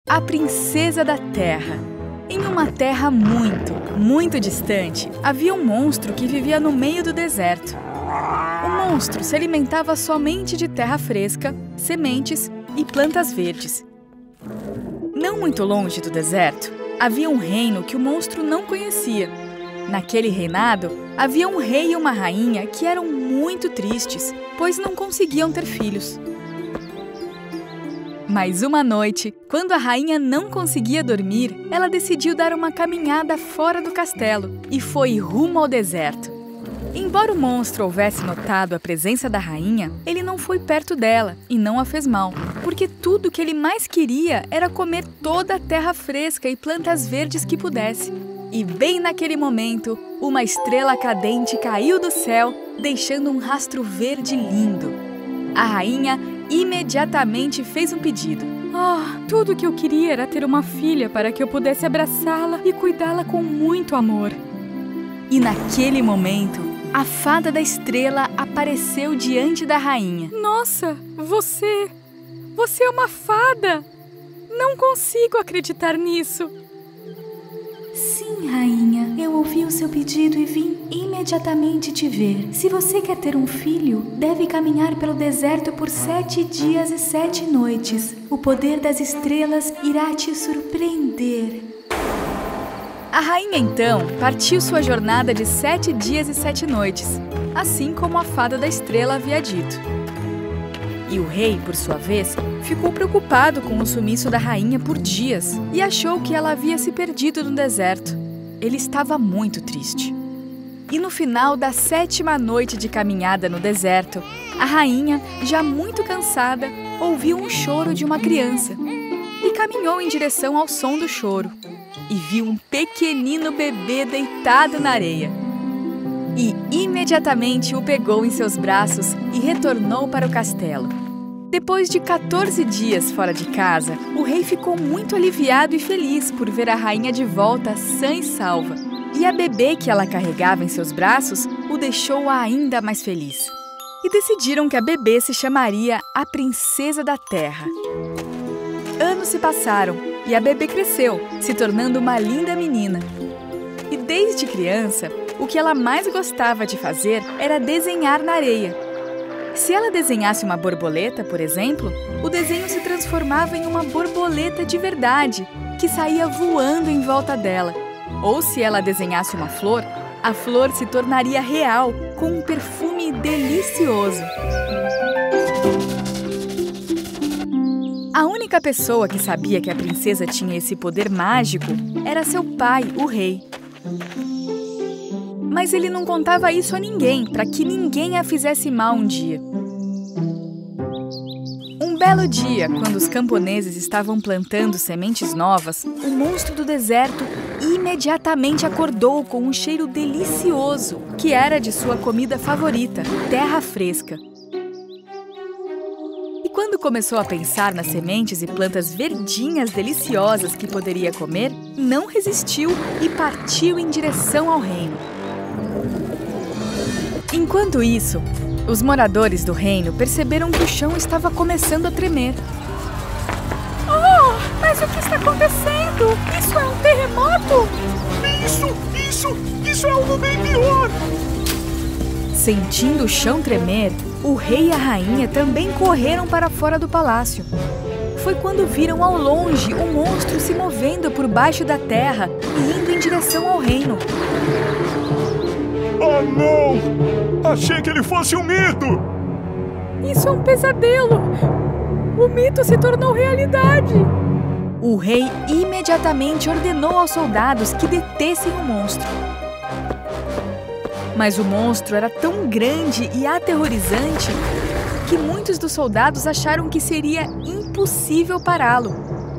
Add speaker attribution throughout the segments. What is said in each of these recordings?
Speaker 1: A Princesa da Terra. Em uma terra muito, muito distante, havia um monstro que vivia no meio do deserto. O monstro se alimentava somente de terra fresca, sementes e plantas verdes. Não muito longe do deserto, havia um reino que o monstro não conhecia. Naquele reinado, havia um rei e uma rainha que eram muito tristes, pois não conseguiam ter filhos. Mas uma noite, quando a rainha não conseguia dormir, ela decidiu dar uma caminhada fora do castelo e foi rumo ao deserto. Embora o monstro houvesse notado a presença da rainha, ele não foi perto dela e não a fez mal, porque tudo que ele mais queria era comer toda a terra fresca e plantas verdes que pudesse. E bem naquele momento, uma estrela cadente caiu do céu, deixando um rastro verde lindo. A rainha imediatamente fez um pedido. Tudo que eu queria era ter uma filha para que eu pudesse abraçá-la e cuidá-la com muito amor. E naquele momento, a fada da estrela apareceu diante da rainha. Nossa, você é uma fada! Não consigo acreditar nisso.
Speaker 2: Sim, rainha, eu ouvi o seu pedido e vim imediatamente te ver. Se você quer ter um filho, deve caminhar pelo deserto por 7 dias e 7 noites. O poder das estrelas irá te surpreender.
Speaker 1: A rainha, então, partiu sua jornada de 7 dias e 7 noites, assim como a fada da estrela havia dito. E o rei, por sua vez, ficou preocupado com o sumiço da rainha por dias e achou que ela havia se perdido no deserto. Ele estava muito triste. E no final da 7ª noite de caminhada no deserto, a rainha, já muito cansada, ouviu um choro de uma criança e caminhou em direção ao som do choro e viu um pequenino bebê deitado na areia. E imediatamente o pegou em seus braços e retornou para o castelo. Depois de 14 dias fora de casa, o rei ficou muito aliviado e feliz por ver a rainha de volta sã e salva. E a bebê que ela carregava em seus braços o deixou ainda mais feliz. E decidiram que a bebê se chamaria a Princesa da Terra. Anos se passaram e a bebê cresceu, se tornando uma linda menina. E desde criança, o que ela mais gostava de fazer era desenhar na areia. Se ela desenhasse uma borboleta, por exemplo, o desenho se transformava em uma borboleta de verdade, que saía voando em volta dela. Ou se ela desenhasse uma flor, a flor se tornaria real, com um perfume delicioso. A única pessoa que sabia que a princesa tinha esse poder mágico era seu pai, o rei. Mas ele não contava isso a ninguém, para que ninguém a fizesse mal um dia. Um belo dia, quando os camponeses estavam plantando sementes novas, o monstro do deserto imediatamente acordou com um cheiro delicioso, que era de sua comida favorita, terra fresca. E quando começou a pensar nas sementes e plantas verdinhas deliciosas que poderia comer, não resistiu e partiu em direção ao reino. Enquanto isso, os moradores do reino perceberam que o chão estava começando a tremer.
Speaker 3: Mas o que está acontecendo? Isso é um terremoto? Isso é algo bem pior!
Speaker 1: Sentindo o chão tremer, o rei e a rainha também correram para fora do palácio. Foi quando viram ao longe um monstro se movendo por baixo da terra e indo em direção ao reino.
Speaker 3: Oh, não! Achei que ele fosse um mito!
Speaker 1: Isso é um pesadelo! O mito se tornou realidade! O rei imediatamente ordenou aos soldados que detessem o monstro. Mas o monstro era tão grande e aterrorizante que muitos dos soldados acharam que seria impossível pará-lo.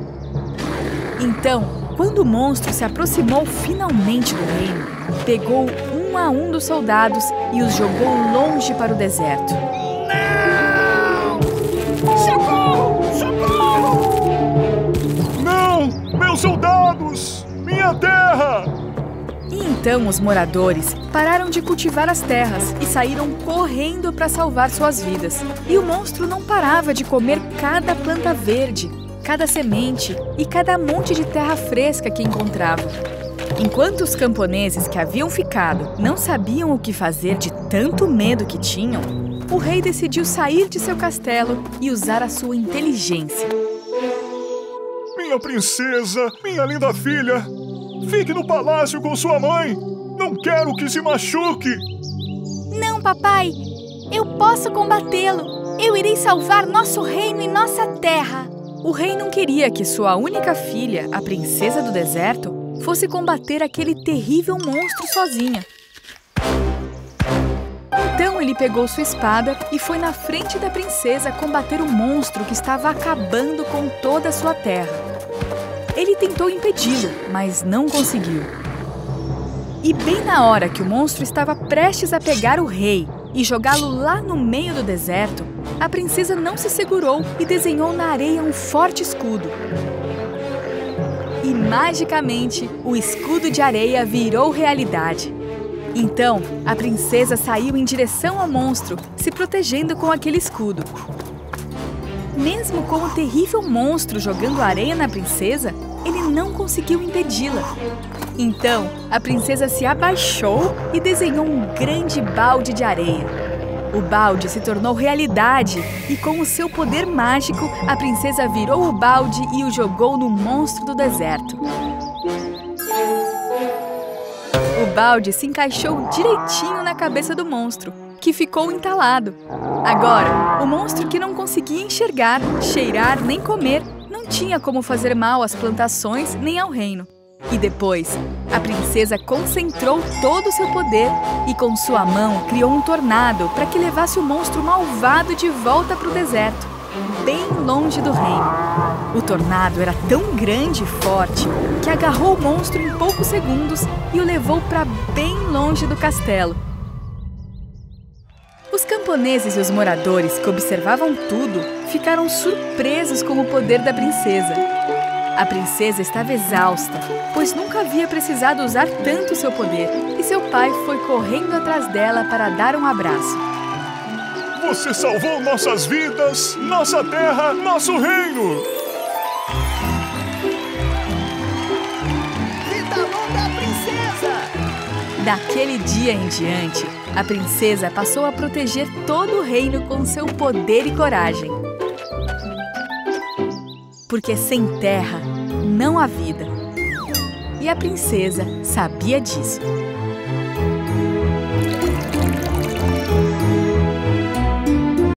Speaker 1: Então, quando o monstro se aproximou finalmente do reino, pegou um a um dos soldados e os jogou longe para o deserto.
Speaker 3: Não! Socorro! Socorro! Não! Meus soldados! Minha terra!
Speaker 1: E então os moradores pararam de cultivar as terras e saíram correndo para salvar suas vidas. E o monstro não parava de comer cada planta verde, cada semente e cada monte de terra fresca que encontrava. Enquanto os camponeses que haviam ficado não sabiam o que fazer de tanto medo que tinham, o rei decidiu sair de seu castelo e usar a sua inteligência.
Speaker 4: Minha princesa, minha linda filha, fique no palácio com sua mãe. Não quero que se machuque.
Speaker 3: Não, papai. Eu posso combatê-lo. Eu irei salvar nosso reino e nossa terra.
Speaker 1: O rei não queria que sua única filha, a princesa do deserto, fosse combater aquele terrível monstro sozinha. Então ele pegou sua espada e foi na frente da princesa combater o monstro que estava acabando com toda a sua terra. Ele tentou impedi-lo, mas não conseguiu. E bem na hora que o monstro estava prestes a pegar o rei e jogá-lo lá no meio do deserto, a princesa não se segurou e desenhou na areia um forte escudo. E magicamente, o escudo de areia virou realidade. Então, a princesa saiu em direção ao monstro, se protegendo com aquele escudo. Mesmo com o terrível monstro jogando areia na princesa, ele não conseguiu impedi-la. Então, a princesa se abaixou e desenhou um grande balde de areia. O balde se tornou realidade e, com o seu poder mágico, a princesa virou o balde e o jogou no monstro do deserto. O balde se encaixou direitinho na cabeça do monstro, que ficou entalado. Agora, o monstro que não conseguia enxergar, cheirar nem comer, não tinha como fazer mal às plantações nem ao reino. E depois, a princesa concentrou todo o seu poder e com sua mão criou um tornado para que levasse o monstro malvado de volta para o deserto, bem longe do reino. O tornado era tão grande e forte que agarrou o monstro em poucos segundos e o levou para bem longe do castelo. Os camponeses e os moradores que observavam tudo ficaram surpresos com o poder da princesa. A princesa estava exausta, pois nunca havia precisado usar tanto seu poder, e seu pai foi correndo atrás dela para dar um abraço.
Speaker 4: Você salvou nossas vidas, nossa terra, nosso reino!
Speaker 5: Vida longa, princesa!
Speaker 1: Daquele dia em diante, a princesa passou a proteger todo o reino com seu poder e coragem. Porque sem terra não há vida. E a princesa sabia disso.